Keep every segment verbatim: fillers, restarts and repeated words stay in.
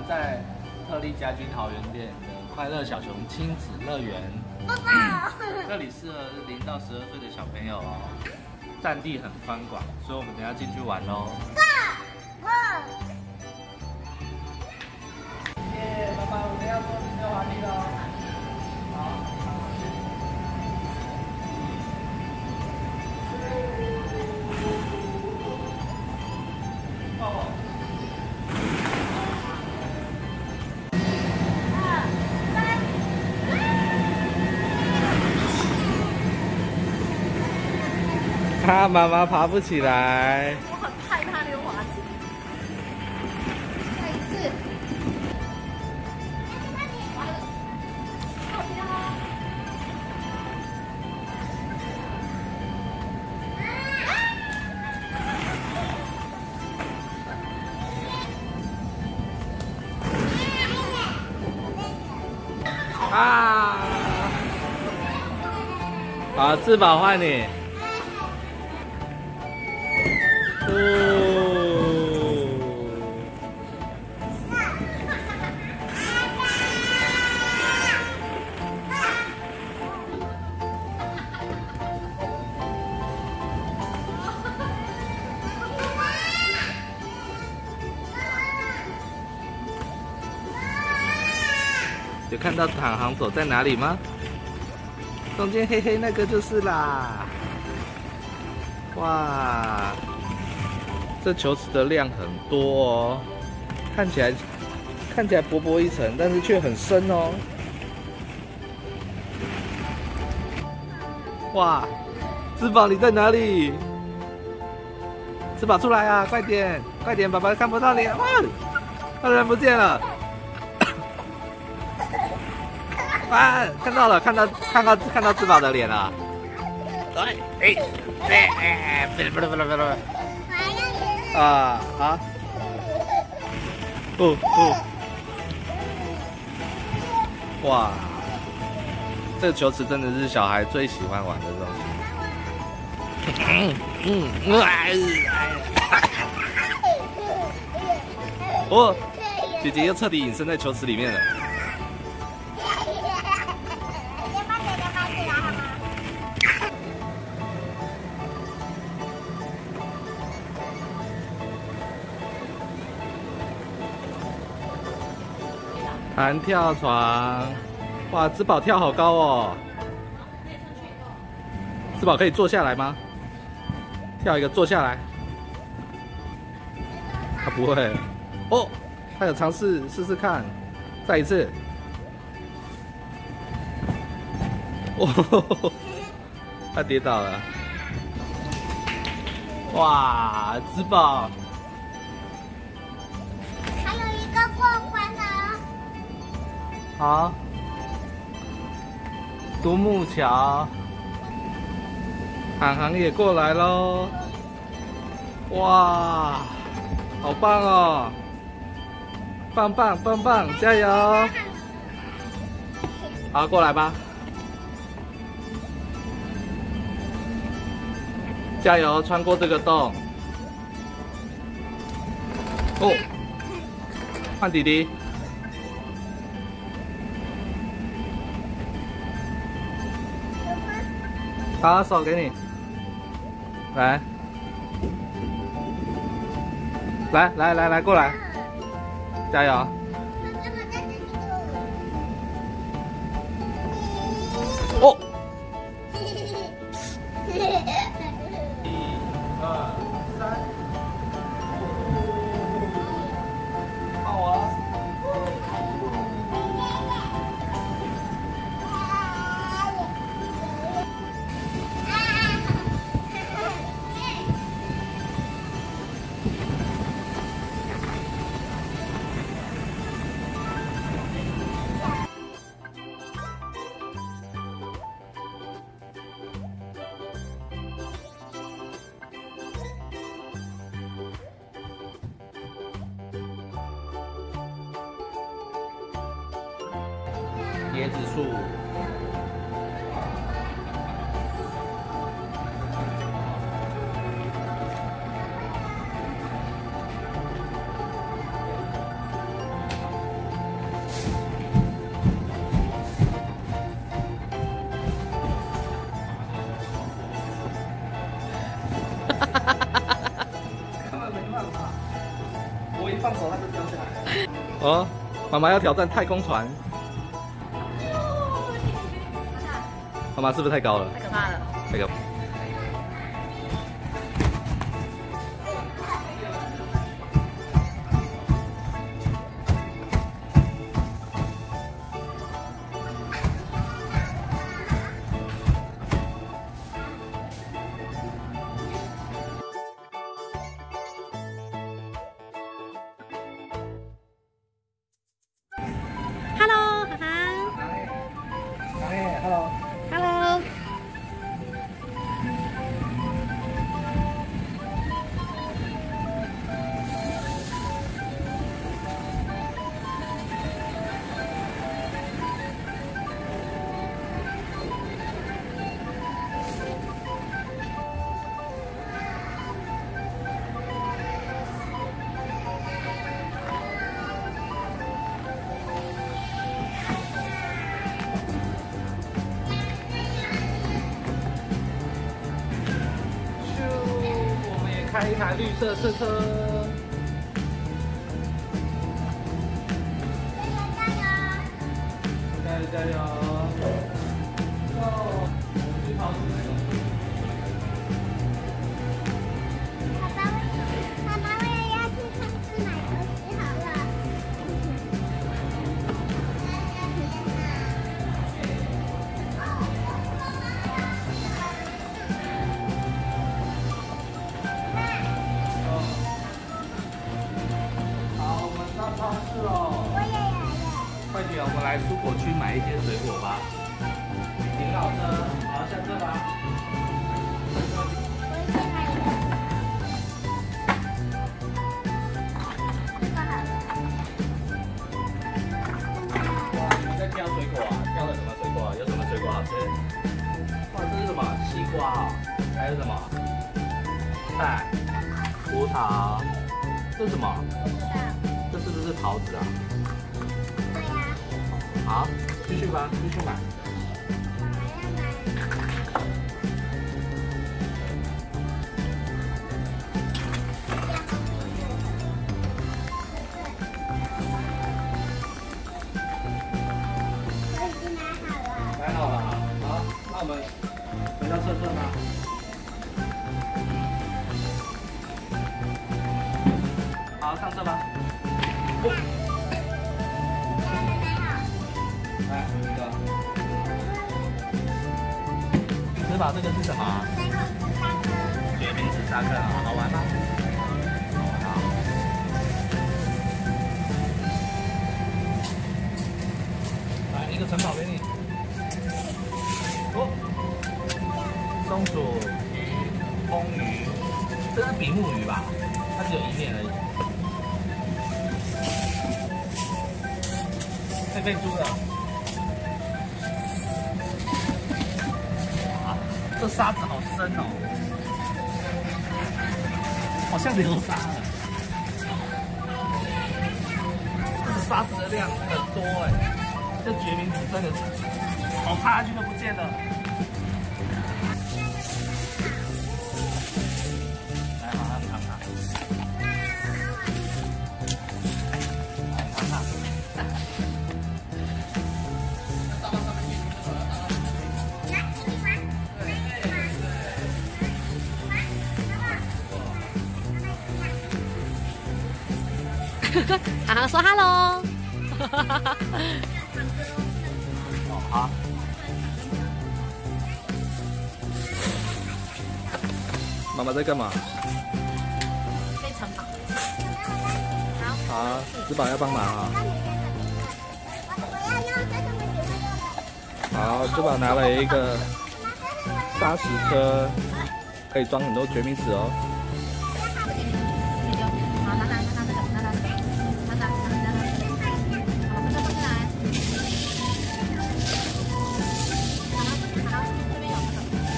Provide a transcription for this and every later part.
在特利家居桃园店的快乐小熊亲子乐园，这里适合零到十二岁的小朋友哦，占地很宽广，所以我们等一下进去玩喽。耶，爸爸，我们要坐这个滑梯喽。好。 他妈妈爬不起来。 我很害怕溜滑梯。再一次。完了。好跳啊！ 啊！好，自保换你。 哦，有看到导航走在哪里吗？中间黑黑那个就是啦。哇！ 这球池的量很多哦，看起来看起来薄薄一层，但是却很深哦。哇，芝宝你在哪里？芝宝出来啊！快点，快点，爸爸看不到你。哇，他人不见了。啊，看到了，看到看到看到芝宝的脸了。哎哎哎哎，不不不不不不。 啊啊！不不！哇，这个球池真的是小孩最喜欢玩的东西。嗯嗯，哎哦，姐姐又彻底隐身在球池里面了。 弹跳床，哇，芝宝跳好高哦！芝宝可以坐下来吗？跳一个坐下来。他不会。哦，他有尝试试试看，再一次。哦，他跌倒了。哇，芝宝。 好，独木桥，航航也过来喽！哇，好棒哦！棒棒棒棒，加油！好，过来吧！加油，穿过这个洞。哦，换弟弟。 好，手给你，来，来来来来，过来，加油！哦，一、二、三，好啊！椰子树。 我一放手它就掉下来了。哦，妈妈要挑战太空船。妈妈是不是太高了？ 太可怕了。 太可怕。 Hello， 涵涵。 哎 ，Hello。 Hello。 开一台绿色车车，加油加油！哦，我去跑出来了。 爸爸，妈妈，我也要去超市买东西好了。 超市哦， 我也来了。 快点，我们来蔬果区买一些水果吧。停好车，好，下车吧。 我也来了。这个好了。 哇，你们在挑水果啊？挑了什么水果？有什么水果好吃？哇，这是什么？西瓜哦，还有什么？蛋、葡萄，这是什么？ 不知道。 这是不是桃子啊？ 对呀。 好，继续吧，继续买。 我已经买好了。 买好了啊，好，那我们回到车车吧。好，上车吧。来，一个。你知道这个是什么？决明子沙克啊，好玩吗？好玩啊！来，一个城堡给你。哦，松鼠、鱼、红鱼，这是比目鱼吧？它只有一面而已。 佩佩猪的，哇，这沙子好深哦，好像流沙了。这个沙子的量很多哎，这决明子真的是，手插下去都不见了。来，好好尝尝。 涵涵说 hello。 哦，好。妈妈在干嘛？ 飞城堡。好。 好，子宝要帮忙啊。 我要用这是我喜欢用的。 好，子宝拿了一个砂石车，可以装很多决明子哦。 好，拿拿拿拿这个，拿拿这个，拿拿拿拿拿这个，好，把这个放进来。好，好，这边有这个。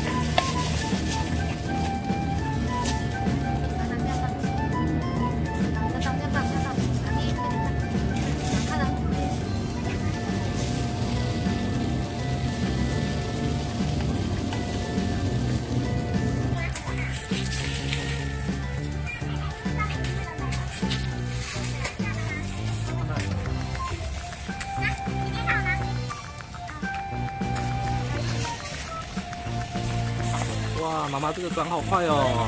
拿拿这样放，这样这样放，这样放，拿第一个这里放，看了。 哇，妈妈这个转好快哦！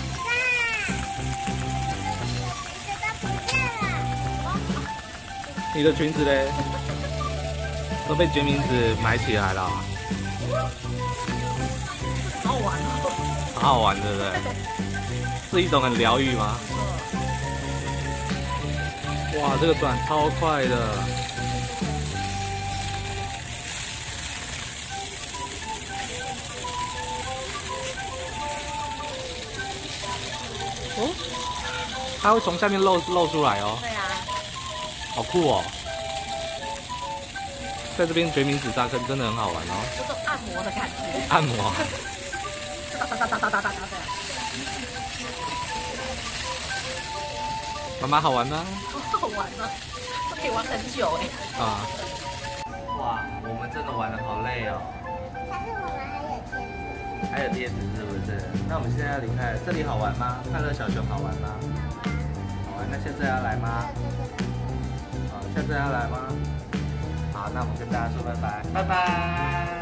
你的裙子嘞，都被决明子买起来了。 好好玩哦！ 好好玩，对不对？是一种很疗愈吗？哇，这个转超快的！哦，它会从下面露露出来哦。 对啊， 好酷哦！在这边决明子大坑真的很好玩哦。 有种按摩的感觉。 按摩。 哒哒哒哒哒哒哒哒。 妈妈好玩吗？ 好好玩吗？都可以玩很久哎。 啊。哇，我们真的玩得好累哦。 但是我们还有贴纸。 还有贴纸是不是？那我们现在要离开，这里好玩吗？快乐小熊好玩吗？好玩。那下次要来吗？好，下次要来吗？好，那我们跟大家说拜拜，拜拜。